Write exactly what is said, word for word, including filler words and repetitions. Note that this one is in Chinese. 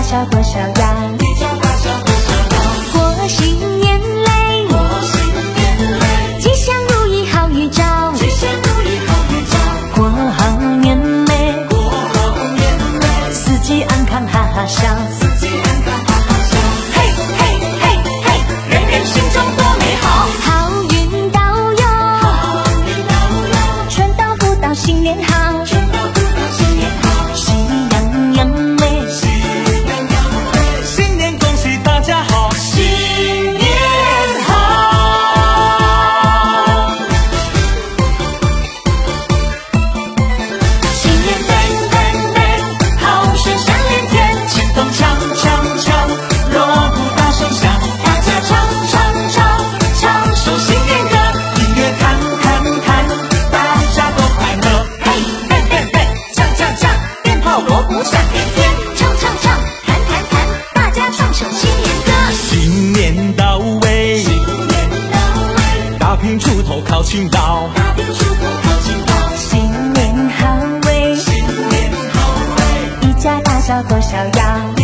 小过小羊， 一家大小过小羊， 过新年嘞， 过新年嘞， 吉祥如意好预兆， 吉祥如意好预兆， 过好年美， 过好年美， 四季安康哈哈笑， 四季安康哈哈笑，嘿嘿嘿嘿，人人心中多美好， 好运到哟， 好运到哟， 春到福到新年好， 春到福到新年好， 喜洋洋美， 喜洋洋美，新年恭喜大家好，新年好。新年美美美，好事响连天，庆咚锵锵锵，锣鼓大声响，大家唱唱唱，唱首新年歌，音乐看看看，大家都快乐，嘿嘿嘿嘿，锵锵锵，鞭炮锣鼓响连天， 唱唱唱，弹弹弹，大家唱首新年歌， 新年到位，新年到位，大屏出头靠青岛，大屏出头靠青岛， 新年好味， 新年好味， 一家大小过小羊。